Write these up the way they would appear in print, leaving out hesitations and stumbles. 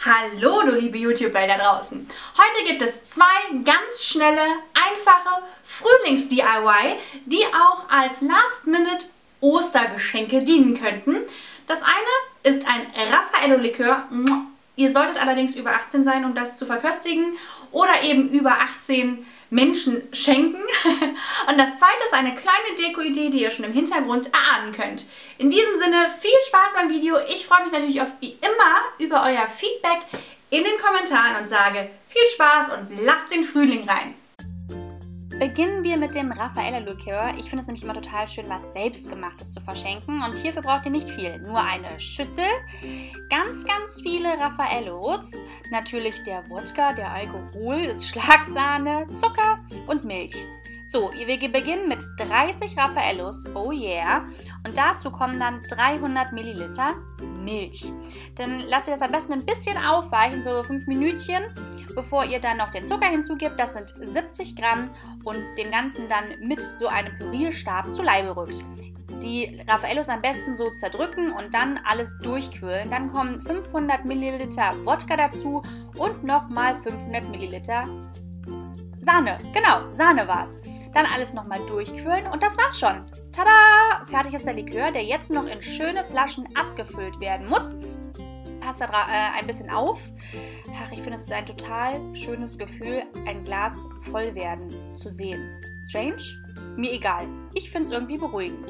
Hallo, du liebe YouTube-Welt da draußen. Heute gibt es zwei ganz schnelle, einfache Frühlings-DIY, die auch als Last-Minute-Ostergeschenke dienen könnten. Das eine ist ein Raffaello-Likör. Ihr solltet allerdings über 18 sein, um das zu verköstigen, oder eben über 18 Menschen schenken. Und das zweite ist eine kleine Deko-Idee, die ihr schon im Hintergrund erahnen könnt. In diesem Sinne viel Spaß beim Video. Ich freue mich natürlich wie immer über euer Feedback in den Kommentaren und sage viel Spaß und lasst den Frühling rein. Beginnen wir mit dem Raffaello-Likör. Ich finde es nämlich immer total schön, was Selbstgemachtes zu verschenken. Und hierfür braucht ihr nicht viel. Nur eine Schüssel, ganz viele Raffaellos, natürlich der Wodka, der Alkohol, das Schlagsahne, Zucker und Milch. So, wir beginnen mit 30 Raffaellos, oh yeah, und dazu kommen dann 300 Milliliter Milch. Dann lasst ihr das am besten ein bisschen aufweichen, so 5 Minütchen, bevor ihr dann noch den Zucker hinzugibt. Das sind 70 Gramm und dem Ganzen dann mit so einem Pürierstab zu Leibe rückt. Die Raffaellos am besten so zerdrücken und dann alles durchquirlen. Dann kommen 500 Milliliter Wodka dazu und nochmal 500 Milliliter Sahne. Genau, Sahne war's. Dann alles nochmal durchquirlen und das war's schon. Tada! Fertig ist der Likör, der jetzt noch in schöne Flaschen abgefüllt werden muss. Passt da ein bisschen auf. Ach, ich finde, es ist ein total schönes Gefühl, ein Glas voll werden zu sehen. Strange? Mir egal. Ich finde es irgendwie beruhigend.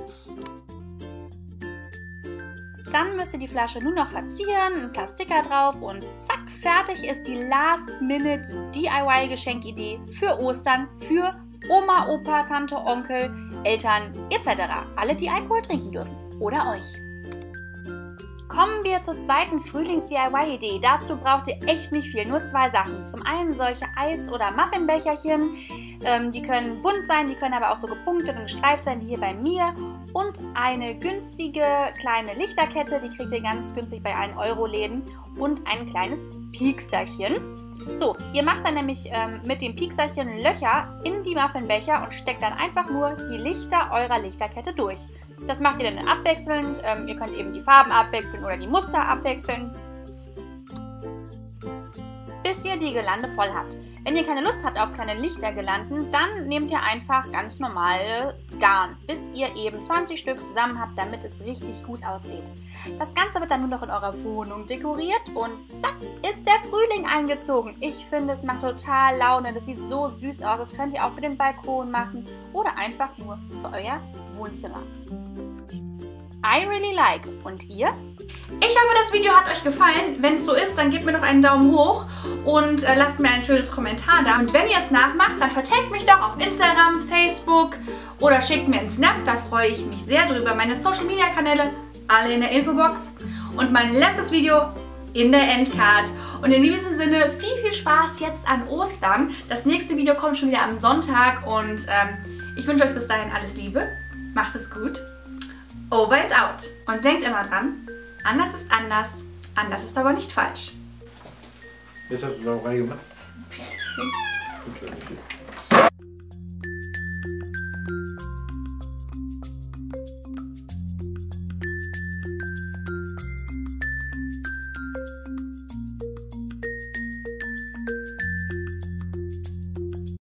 Dann müsst ihr die Flasche nur noch verzieren, ein paar Sticker drauf und zack, fertig ist die Last-Minute-DIY-Geschenkidee für Ostern, für Oma, Opa, Tante, Onkel, Eltern etc. Alle, die Alkohol trinken dürfen. Oder euch. Kommen wir zur zweiten Frühlings-DIY-Idee. Dazu braucht ihr echt nicht viel, nur 2 Sachen. Zum einen solche Eis- oder Muffinbecherchen. Die können bunt sein, die können aber auch so gepunktet und gestreift sein, wie hier bei mir. Und eine günstige kleine Lichterkette, die kriegt ihr ganz günstig bei 1-Euro-Läden. Und ein kleines Piekserchen. So, ihr macht dann nämlich mit dem Piekserchen Löcher in die Muffinbecher und steckt dann einfach nur die Lichter eurer Lichterkette durch. Das macht ihr dann abwechselnd. Ihr könnt eben die Farben abwechseln oder die Muster abwechseln, bis ihr die Girlande voll habt. Wenn ihr keine Lust habt auf kleine Lichtergirlanden, dann nehmt ihr einfach ganz normales Garn, bis ihr eben 20 Stück zusammen habt, damit es richtig gut aussieht. Das Ganze wird dann nur noch in eurer Wohnung dekoriert und zack, ist der Frühling eingezogen. Ich finde, es macht total Laune, das sieht so süß aus. Das könnt ihr auch für den Balkon machen oder einfach nur für euer Wohnzimmer. I really like. Und ihr? Ich hoffe, das Video hat euch gefallen. Wenn es so ist, dann gebt mir doch einen Daumen hoch und lasst mir ein schönes Kommentar da. Und wenn ihr es nachmacht, dann vertagt mich doch auf Instagram, Facebook oder schickt mir einen Snap. Da freue ich mich sehr drüber. Meine Social-Media-Kanäle, alle in der Infobox. Und mein letztes Video in der Endcard. Und in diesem Sinne viel Spaß jetzt an Ostern. Das nächste Video kommt schon wieder am Sonntag. Und ich wünsche euch bis dahin alles Liebe. Macht es gut. Over and out. Und denkt immer dran, anders ist anders, anders ist aber nicht falsch. Jetzt hast du es auch reingemacht. Ein bisschen. Okay.